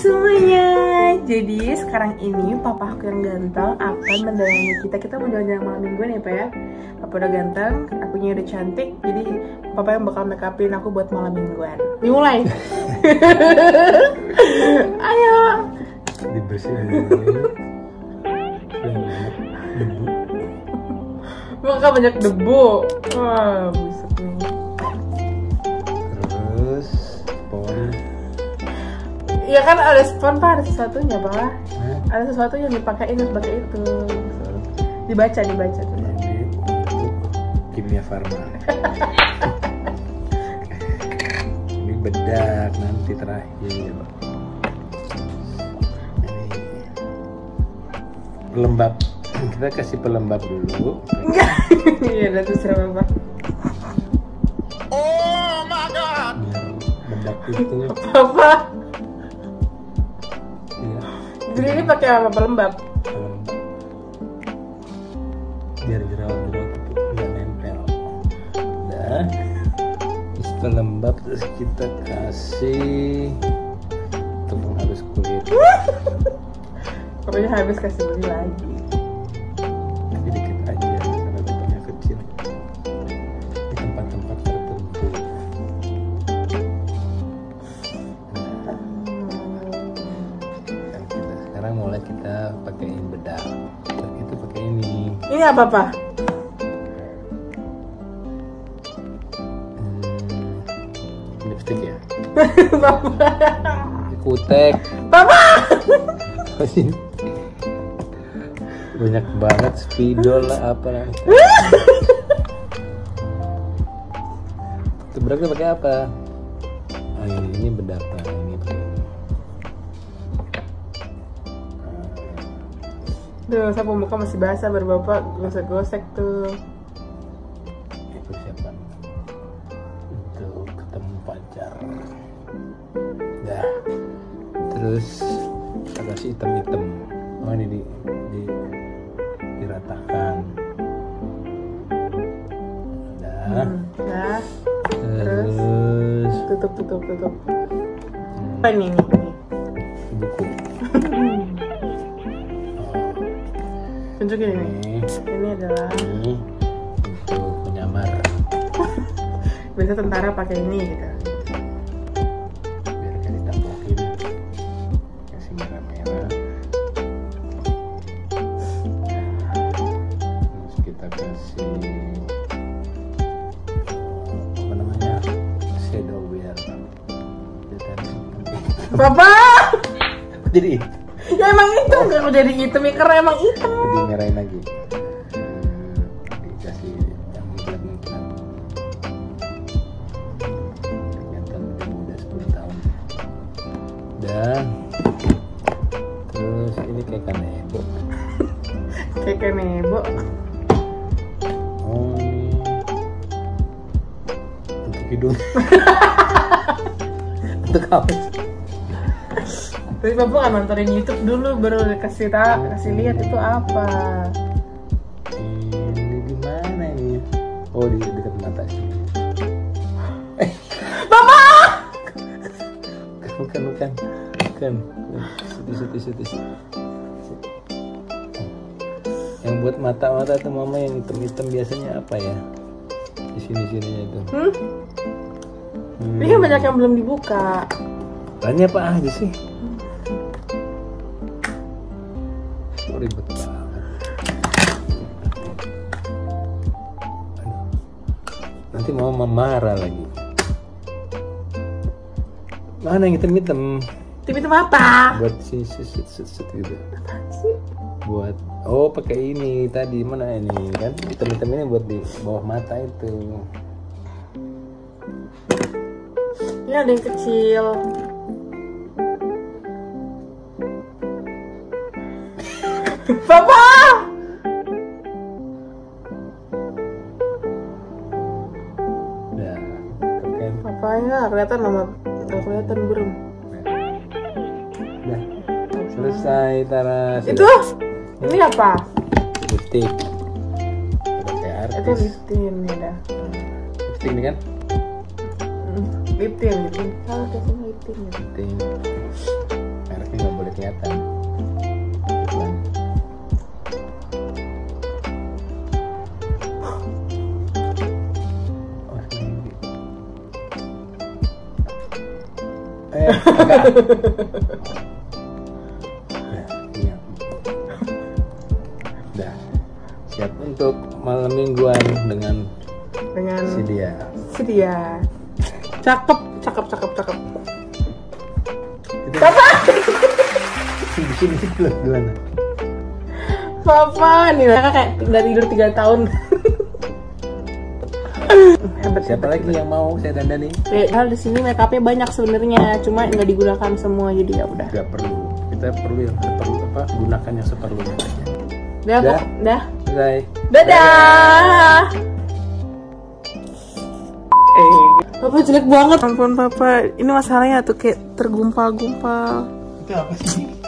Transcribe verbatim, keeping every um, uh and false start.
semuanya. Jadi sekarang ini papa aku yang ganteng akan mendayangi kita. Kita mau jalan-jalan malam mingguan ya pak ya. Papa udah ganteng, akunya udah cantik. Jadi papa yang bakal make upin aku buat malam mingguan. Dimulai. Ayo. Dibersihin dulu. Debu. Maka banyak debu. Wah, buset nih. Terus spon. Iya kan ada spon pak, ada sesuatunya pak. Hah? Ada sesuatu yang dipakein harus pakai itu. Dibaca, dibaca tuh. Ini untuk kimia farma. Ini bedak nanti terakhir. Ini pelembab. Kita kasih pelembab dulu. Iya, udah terserah bapak. Oh my god. Biar bedak itu. Apa? Ya, Jadi ini pakai apa pelembab? pelembab. Biar jerawat-jerawat itu nggak nempel. Udah. Terus pelembab terus kita kasih untuk menghalus kulit. Pokoknya habis kasih beli lagi. Tapi dikit aja karena dapatnya kecil. Di tempat-tempat tertentu. Dan kita sekarang mulai kita pakaiin bedak. Dan itu pakai ini. Ini apa pak? Hmm, lipstick ya. Bapak. Kutek. Bapak. Banyak banget spidol lah apa lah. Itu berarti pakai apa? Oh ini, ini bedak lah, ini pakai ini. Tuh, sapu muka masih basah baru bapak gosek-gosek tuh. Ini persiapan untuk ketemu pacar. Dah. Terus kita kasih hitam-hitam. Oh ini di, di diratakan. Dah. Hmm, nah, Terus tutup, tutup, tutup. hmm, Apa ini? Ini? buku. Tunjukin ini. Ini, Ini adalah ini untuk penyamar. biasa tentara pakai ini gitu. Biar kayak ditambahin kasih merah-merah. Terus kita kasih apa namanya shadow biar kelihatan. Bapak! Jadi Ya emang itu nggak mau jadi hitam ya karena emang hitam. lebih merahin lagi. Hmm, dikasih yang mengkilap-mengkilap. Kelihatan lebih muda sepuluh tahun. Dan terus ini kayak kanebo. Kayak kanebo. Oh ini untuk hidung. Untuk apa sih? Tapi bapak kan nontonin YouTube dulu baru kasih tak kasih lihat itu apa. Ini di mana ini? Oh di dekat mata sih. Bapak! Bukan bukan bukan. Situ situ situ situ. Yang buat mata-mata tuh mama yang hitam-hitam biasanya apa ya? Di sini-sininya itu. Hmm? Hmm. Ini kan banyak yang belum dibuka. Tanya apa aja sih? Kok ribet banget. Aduh. Nanti mau marah lagi. Mana yang hitam-hitam? Tim itu apa? Buat si si si si, si gitu. Apaan sih? Buat oh pakai ini tadi mana ini kan hitam-hitam ini buat di bawah mata itu. Ini ada yang kecil. Bapak! Udah, kan? Apaan nggak kelihatan mama? Nggak kelihatan burung. Udah selesai Tara. Itu? Ini apa? Lipstick. Udah kayak Itu artis. lip tint ya dah. Lipstick ini kan? Hmm, lip tint, lip tint. Salah kasih lip tint. Lip tint. Merek kelihatan. Bukan. Oh, ini. Eh, agak. Udah siap untuk malam mingguan dengan Dengan si dia. si dia. Cakep, cakep, cakep, cakep. Papa. Di sini belum gimana? Papa, nih mereka kayak nggak tidur tiga tahun. Hebat. Siapa lagi yang mau saya dandani? Ya, hal di sini make upnya banyak sebenarnya, cuma nggak digunakan semua jadi ya udah. Gak perlu. Kita perlu yang seperlu apa? Gunakan yang seperlunya saja. Dah, Dah. pok- dah. Bye. Dadah. Eh, Papa jelek banget. Ampun Papa, ini masalahnya tuh kayak tergumpal-gumpal. Itu apa sih?